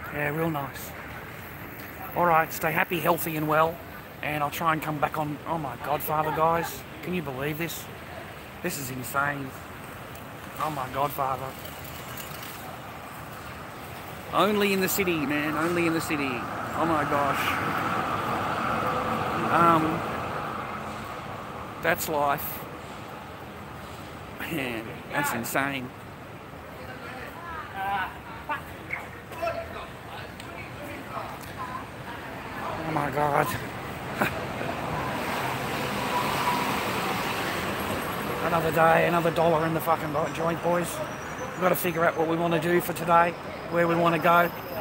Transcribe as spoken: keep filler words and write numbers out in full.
Yeah, real nice. Alright, stay happy, healthy and well. And I'll try and come back on... Oh my Godfather, guys. Can you believe this? This is insane. Oh my Godfather. Only in the city, man. Only in the city. Oh my gosh. Um... That's life. Man, that's insane. Oh my God. Another day, another dollar in the fucking joint, boys. We've got to figure out what we want to do for today, where we want to go.